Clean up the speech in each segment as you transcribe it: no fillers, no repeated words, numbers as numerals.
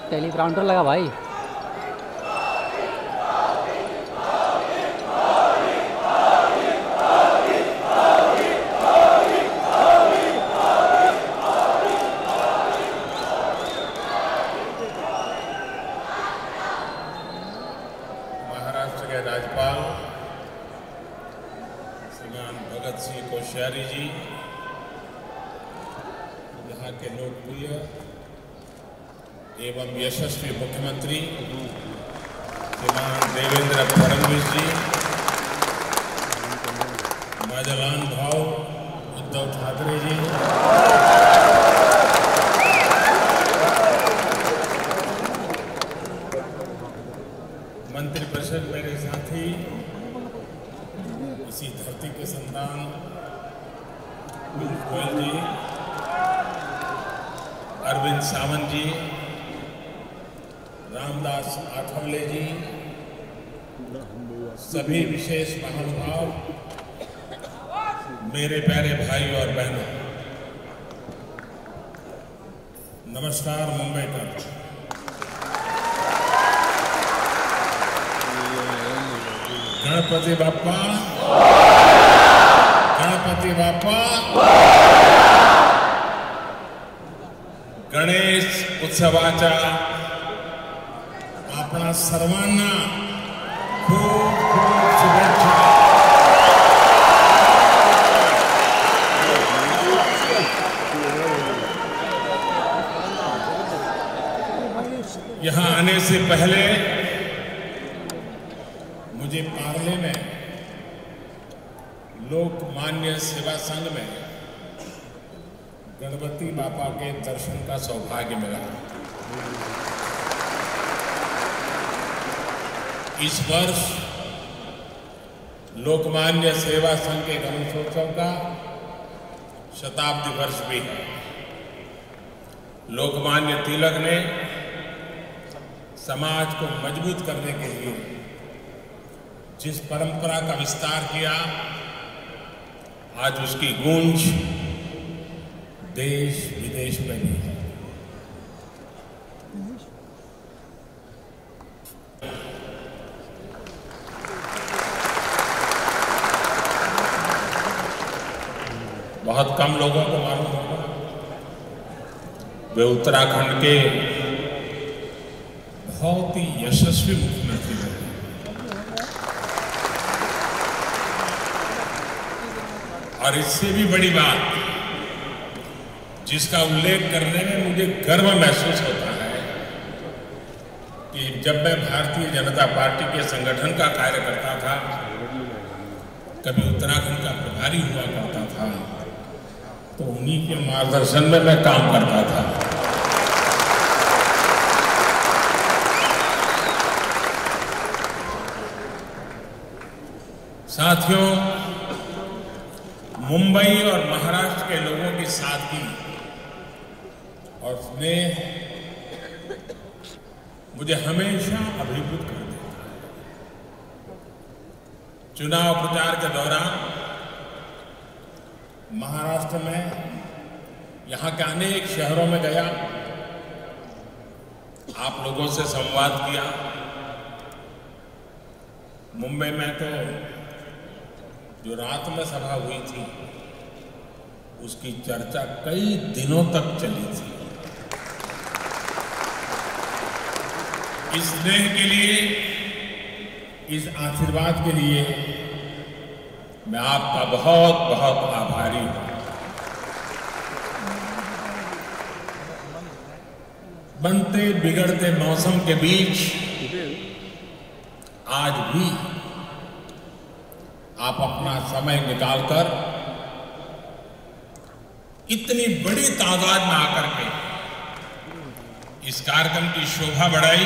टेलीग्राउंडर लगा भाई। महाराष्ट्र के राज्यपाल श्रीमान भगत सिंह कोश्यारी जी, यहाँ के लोकप्रिय एवं यशस्वी मुख्यमंत्री श्रीमान देवेंद्र फडणवीस जी, माजलान भाव उद्धव ठाकरे जी, मंत्रिपरिषद मेरे साथी, इसी धरती के संतान पीयूष गोयल जी, अरविंद सावंत जी, रामदास आठवले जी, सभी विशेष महानुभाव, मेरे प्यारे भाई और बहनों, नमस्कार। मुंबई का गणपति बाप्पा, गणपति बाप्पा। गणेश उत्सवाच्या आपणा सर्वांना खूप खूप शुभेच्छा। यहाँ आने से पहले मुझे पार्ले में लोकमान्य सेवा संघ में गणपति बापा के दर्शन का सौभाग्य मिला। इस वर्ष लोकमान्य सेवा संघ के गणेशोत्सव का शताब्दी वर्ष भी है। लोकमान्य तिलक ने समाज को मजबूत करने के लिए जिस परंपरा का विस्तार किया, आज उसकी गूंज देश विदेश में भी है। बहुत कम लोगों को मालूम होगा, वे उत्तराखंड के बहुत ही यशस्वी मुख्यमंत्री रहे। और इससे भी बड़ी बात जिसका उल्लेख करने में मुझे गर्व महसूस होता है कि जब मैं भारतीय जनता पार्टी के संगठन का कार्य करता था, कभी उत्तराखंड का प्रभारी हुआ करता था, तो उन्हीं के मार्गदर्शन में मैं काम करता था। साथियों, मुंबई और महाराष्ट्र के लोगों की सादगी और स्नेह मुझे हमेशा अभिभूत कर देता है। चुनाव प्रचार के दौरान महाराष्ट्र में यहाँ के अनेक शहरों में गया, आप लोगों से संवाद किया। मुंबई में तो जो रात में सभा हुई थी, उसकी चर्चा कई दिनों तक चली थी। इस स्नेह के लिए, इस आशीर्वाद के लिए मैं आपका बहुत बहुत आभारी हूं। बनते बिगड़ते मौसम के बीच आज भी आप अपना समय निकालकर इतनी बड़ी तादाद में आकर के इस कार्यक्रम की शोभा बढ़ाई।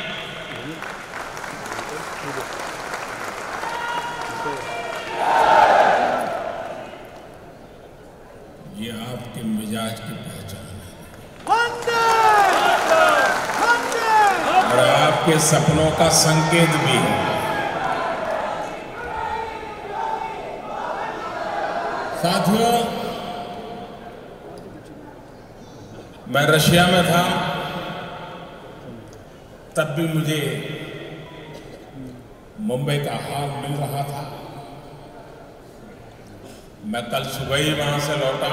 ये आपके मिजाज की पहचान है और आपके सपनों का संकेत भी है। साथियों, मैं रशिया में था तब भी मुझे मुंबई का हाल मिल रहा था। मैं कल सुबह ही वहां से लौटा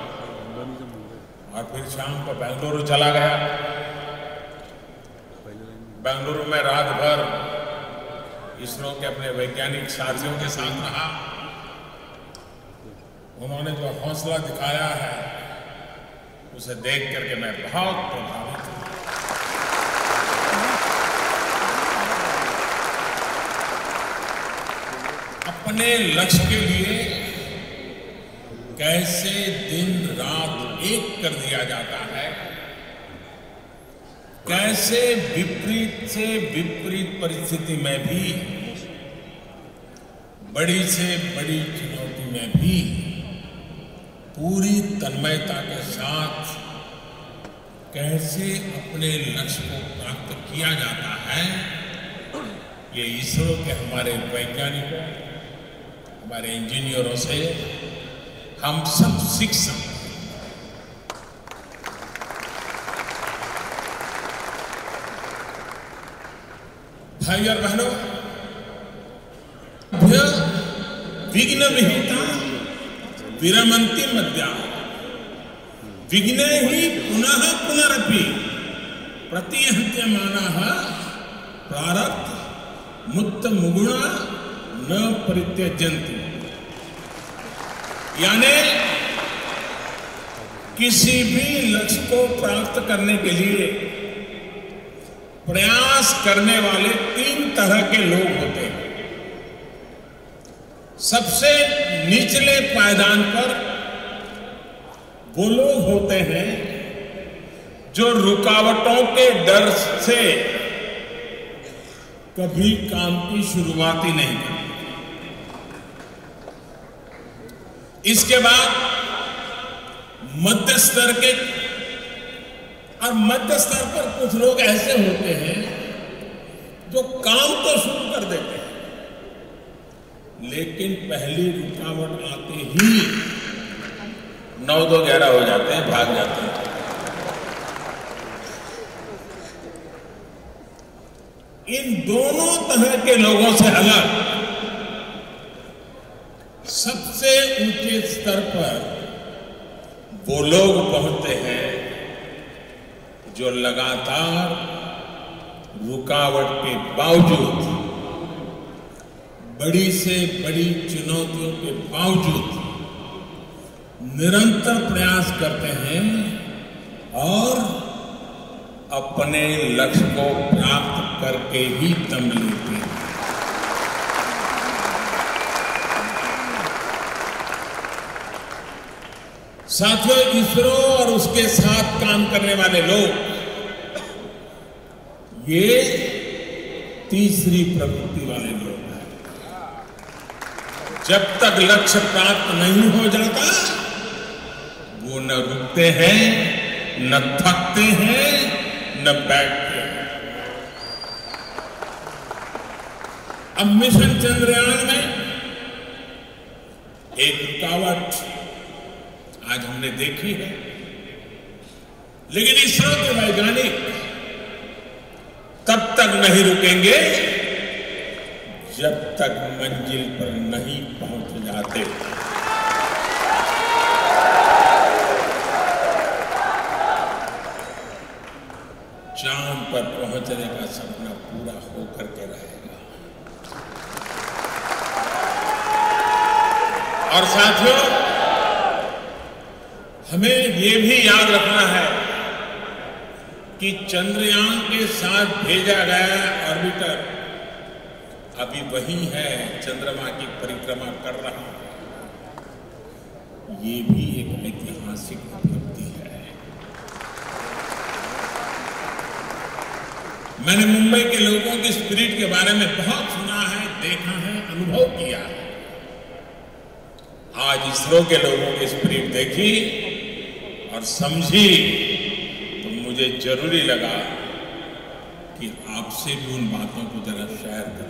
और फिर शाम को बेंगलुरु चला गया। बेंगलुरु में रात भर इसरो के अपने वैज्ञानिक साथियों के साथ रहा। उन्होंने जो हौसला दिखाया है उसे देख करके मैं बहुत प्रभावित हूं। अपने लक्ष्य के लिए कैसे दिन रात एक कर दिया जाता है, कैसे विपरीत से विपरीत परिस्थिति में भी, बड़ी से बड़ी चुनौती में भी पूरी तन्मयता के साथ कैसे अपने लक्ष्य को प्राप्त किया जाता है, ये इसरो के हमारे वैज्ञानिकों, हमारे इंजीनियरों से हम सब सीख सकते हैं। भाई और बहनों, विघ्न विहिता विरमन्ति मद्या विघ्ने ही पुनः पुनरपि प्रतिहन्त्यमानः प्रारब्ध मुक्त मुगुणा न परित्यज्यन्ति। यानी किसी भी लक्ष्य को प्राप्त करने के लिए प्रयास करने वाले 3 तरह के लोग होते हैं। सबसे निचले पायदान पर वो लोग होते हैं जो रुकावटों के डर से कभी काम की शुरुआत ही नहीं करते। इसके बाद मध्य स्तर के, और मध्य स्तर पर कुछ लोग ऐसे होते हैं जो काम तो शुरू कर देते हैं लेकिन पहली रुकावट आते ही 9 2 11 हो जाते हैं, भाग जाते हैं। इन दोनों तरह के लोगों से अलग सबसे ऊंचे स्तर पर वो लोग पहुंचते हैं जो लगातार रुकावट के बावजूद, बड़ी से बड़ी चुनौतियों के बावजूद निरंतर प्रयास करते हैं और अपने लक्ष्य को प्राप्त करके ही दम लेते हैं। साथियों, इसरो और उसके साथ काम करने वाले लोग ये तीसरी प्रवृत्ति वाले लोग हैं। जब तक लक्ष्य प्राप्त नहीं हो जाता वो न रुकते हैं, न थकते हैं, न बैठते हैं। अब मिशन चंद्रयान में एक रुकावट आज हमने देखी है, लेकिन इसरो के वैज्ञानिक तब तक नहीं रुकेंगे जब तक मंजिल पर नहीं पहुंच जाते। चांद पर पहुंचने का सपना पूरा होकर के रहेगा। और साथियों, हमें ये भी याद रखना है कि चंद्रयान के साथ भेजा गया ऑर्बिटर अभी वही है, चंद्रमा की परिक्रमा कर रहा है। ये भी एक ऐतिहासिक उपलब्धि है। मैंने मुंबई के लोगों की स्पिरिट के बारे में बहुत सुना है, देखा है, अनुभव किया है। आज इसरो के लोगों की स्पिरिट देखी और समझी तो मुझे जरूरी लगा कि आपसे भी उन बातों को जरा शेयर करूं।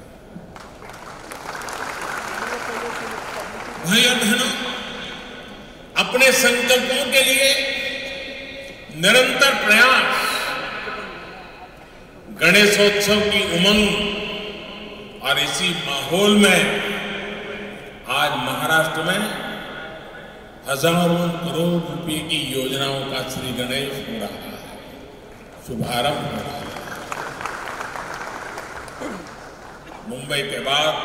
भाई और बहनों, अपने संकल्पों के लिए निरंतर प्रयास, गणेशोत्सव की उमंग और इसी माहौल में आज महाराष्ट्र में हजारों करोड़ रुपए की योजनाओं का श्री गणेश हो रहा है, शुभारंभ हो रहा है। मुंबई के बाद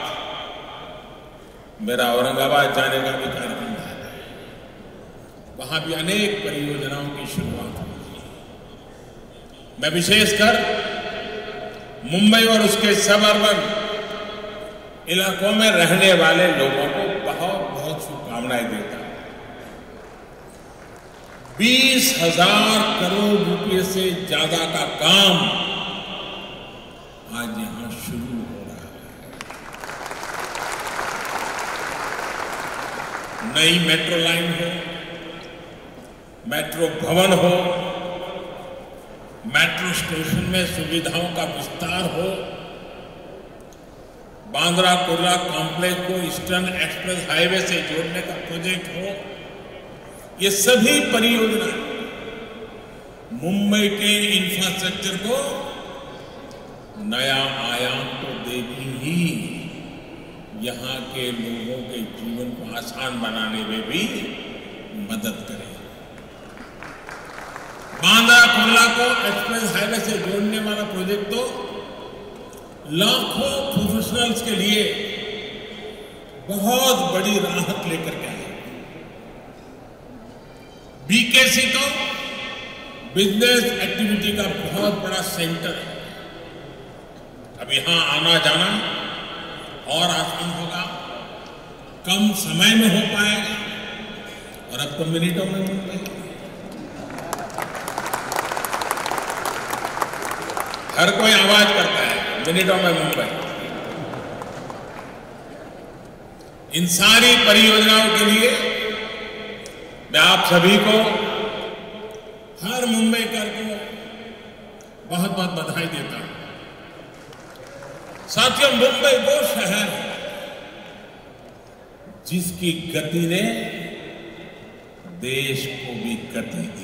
मेरा औरंगाबाद जाने का भी कार्यक्रम है। वहां भी अनेक परियोजनाओं की शुरुआत होगी। मैं विशेषकर मुंबई और उसके सब अर्बन इलाकों में रहने वाले लोगों को बहुत बहुत शुभकामनाएं देता हूं। 20,000 करोड़ रुपए से ज्यादा का काम आज यहां शुरू हो रहा है। नई मेट्रो लाइन हो, मेट्रो भवन हो, मेट्रो स्टेशन में सुविधाओं का विस्तार हो, बांद्रा कुर्ला कॉम्प्लेक्स को ईस्टर्न एक्सप्रेस हाईवे से जोड़ने का प्रोजेक्ट हो, ये सभी परियोजनाएं मुंबई के इंफ्रास्ट्रक्चर को नया आयाम तो देगी ही, यहां के लोगों के जीवन को आसान बनाने में भी मदद करेगी। बांद्रा कुर्ला को एक्सप्रेस हाईवे से जोड़ने वाला प्रोजेक्ट तो लाखों प्रोफेशनल्स के लिए बहुत बड़ी राहत लेकर के आए। बीकेसी तो बिजनेस एक्टिविटी का बहुत बड़ा सेंटर है। अब यहां आना जाना और आसान होगा, कम समय में हो पाएगा और अब तो मिनटों में हो पाएगा। हर कोई आवाज करता है मिनटों में मुंबई। इन सारी परियोजनाओं के लिए मैं आप सभी को, हर मुंबईकर को बहुत बहुत बधाई देता हूं। साथियों, मुंबई वो शहर है जिसकी गति ने देश को भी गति दी।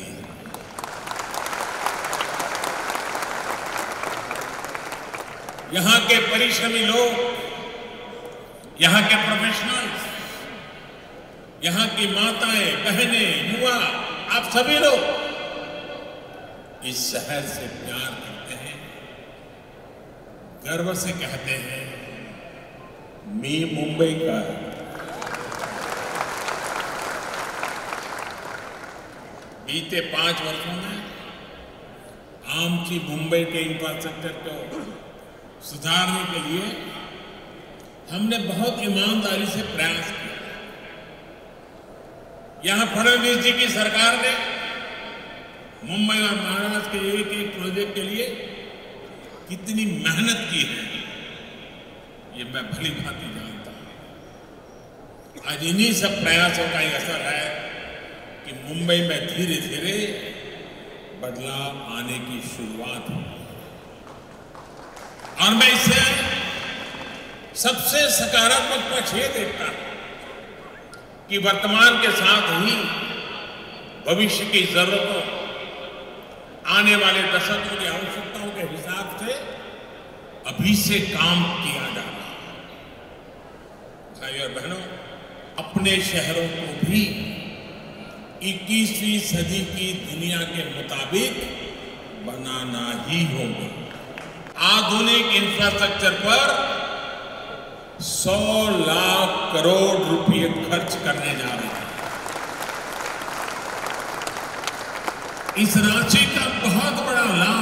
यहां के परिश्रमी लोग, यहां के प्रोफेशनल्स, यहां की माताएं, बहनें, युवा, आप सभी लोग इस शहर से प्यार करते हैं, गर्व से कहते हैं मैं मुंबई का। बीते 5 वर्षों में आमची मुंबई के इंफ्रास्ट्रक्चर को सुधारने के लिए हमने बहुत ईमानदारी से प्रयास किया। यहां फडणवीस जी की सरकार ने मुंबई और महाराष्ट्र के एक एक प्रोजेक्ट के लिए कितनी मेहनत की है, ये मैं भली भांति जानता हूं। आज इन्हीं सब प्रयासों का ही असर है कि मुंबई में धीरे धीरे बदलाव आने की शुरुआत हुई। और मैं इसे सबसे सकारात्मक पक्ष ये देखता हूं कि वर्तमान के साथ ही भविष्य की जरूरतों, आने वाले दशकों की आवश्यकताओं के हिसाब से अभी से काम किया जा रहा है। भाइयों और बहनों, अपने शहरों को भी 21वीं सदी की दुनिया के मुताबिक बनाना ही होगा। आधुनिक इंफ्रास्ट्रक्चर पर 100 लाख करोड़ रुपए खर्च करने जा रहे हैं। इस राशि का बहुत बड़ा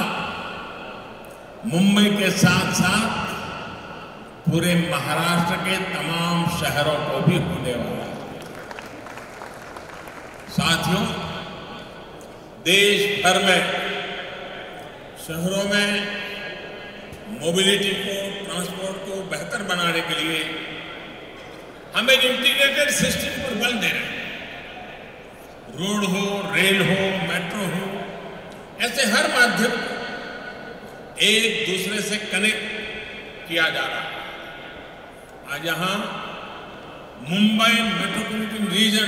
लाभ मुंबई के साथ साथ पूरे महाराष्ट्र के तमाम शहरों को भी होने वाला है। साथियों, देश भर में शहरों में मोबिलिटी को, ट्रांसपोर्ट को बेहतर बनाने के लिए हम एक इंटीग्रेटेड सिस्टम पर बल दे रहे हैं। रोड हो, रेल हो, मेट्रो हो, ऐसे हर माध्यम को एक दूसरे से कनेक्ट किया जा रहा है। आज यहां मुंबई मेट्रोपॉलिटन रीजन,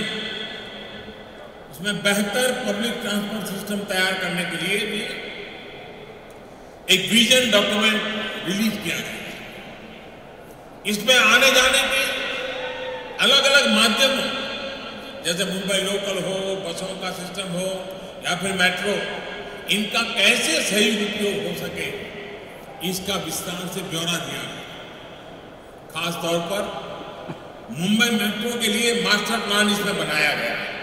उसमें बेहतर पब्लिक ट्रांसपोर्ट सिस्टम तैयार करने के लिए भी एक विजन डॉक्यूमेंट रिलीज किया गया। इसमें आने जाने के अलग अलग माध्यम, जैसे मुंबई लोकल हो, बसों का सिस्टम हो या फिर मेट्रो, इनका कैसे सही उपयोग हो सके, इसका विस्तार से ब्यौरा दिया गया। खास तौर पर मुंबई मेट्रो के लिए मास्टर प्लान इसमें बनाया गया है।